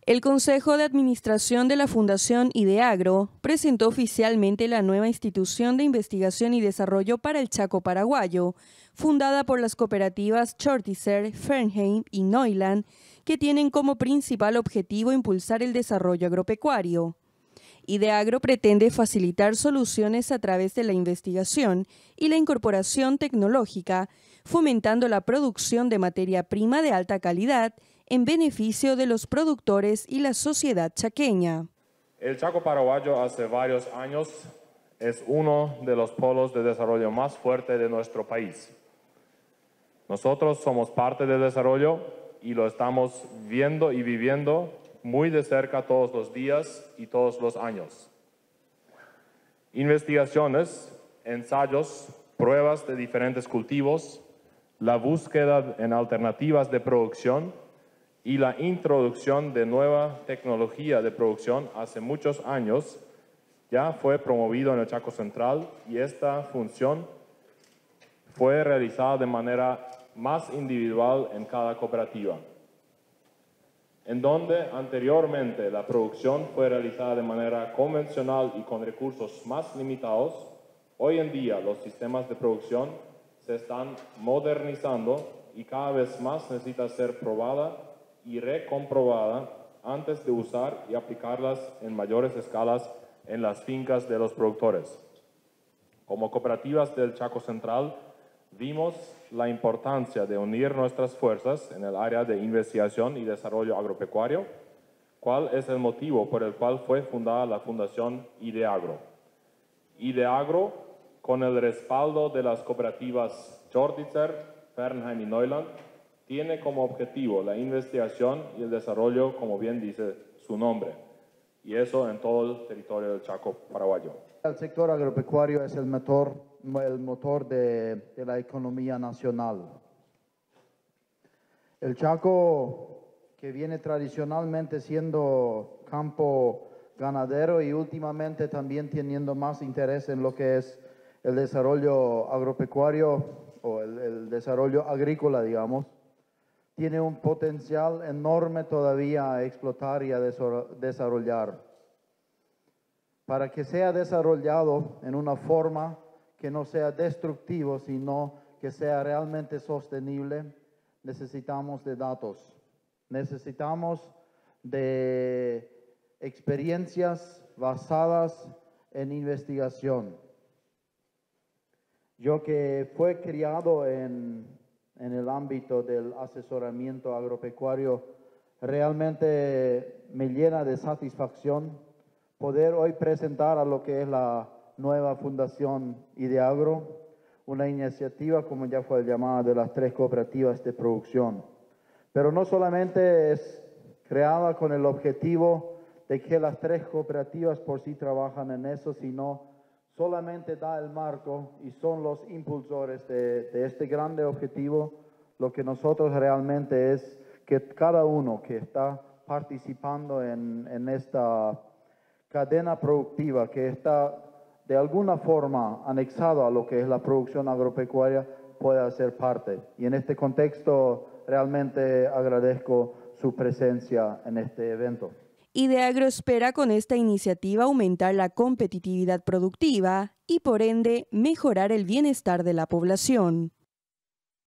El Consejo de Administración de la Fundación Ideagro presentó oficialmente la nueva institución de investigación y desarrollo para el Chaco paraguayo, fundada por las cooperativas Chortizer, Fernheim y Neuland, que tienen como principal objetivo impulsar el desarrollo agropecuario. Ideagro pretende facilitar soluciones a través de la investigación y la incorporación tecnológica, fomentando la producción de materia prima de alta calidad en beneficio de los productores y la sociedad chaqueña. El Chaco paraguayo hace varios años es uno de los polos de desarrollo más fuertes de nuestro país. Nosotros somos parte del desarrollo y lo estamos viendo y viviendo muy de cerca todos los días y todos los años. Investigaciones, ensayos, pruebas de diferentes cultivos, la búsqueda en alternativas de producción y la introducción de nueva tecnología de producción hace muchos años ya fue promovido en el Chaco Central y esta función fue realizada de manera más individual en cada cooperativa. En donde anteriormente la producción fue realizada de manera convencional y con recursos más limitados, hoy en día los sistemas de producción se están modernizando y cada vez más necesita ser probada y recomprobada antes de usar y aplicarlas en mayores escalas en las fincas de los productores. Como cooperativas del Chaco Central, vimos la importancia de unir nuestras fuerzas en el área de investigación y desarrollo agropecuario, cuál es el motivo por el cual fue fundada la Fundación Ideagro. Ideagro, con el respaldo de las cooperativas Chortizer, Fernheim y Neuland, tiene como objetivo la investigación y el desarrollo, como bien dice su nombre, y eso en todo el territorio del Chaco paraguayo. El sector agropecuario es el motor de la economía nacional. El Chaco, que viene tradicionalmente siendo campo ganadero y últimamente también teniendo más interés en lo que es el desarrollo agropecuario o el desarrollo agrícola, digamos, tiene un potencial enorme todavía a explotar y a desarrollar. Para que sea desarrollado en una forma que no sea destructivo, sino que sea realmente sostenible, necesitamos de datos. Necesitamos de experiencias basadas en investigación. Yo que fue criado en el ámbito del asesoramiento agropecuario, realmente me llena de satisfacción poder hoy presentar a lo que es la nueva Fundación Ideagro, una iniciativa, como ya fue llamada, de las 3 cooperativas de producción. Pero no solamente es creada con el objetivo de que las 3 cooperativas por sí trabajan en eso, sino solamente da el marco y son los impulsores de este grande objetivo. Lo que nosotros realmente es que cada uno que está participando en esta cadena productiva, que está de alguna forma anexado a lo que es la producción agropecuaria, pueda ser parte. Y en este contexto realmente agradezco su presencia en este evento. Ideagro espera con esta iniciativa aumentar la competitividad productiva y por ende mejorar el bienestar de la población.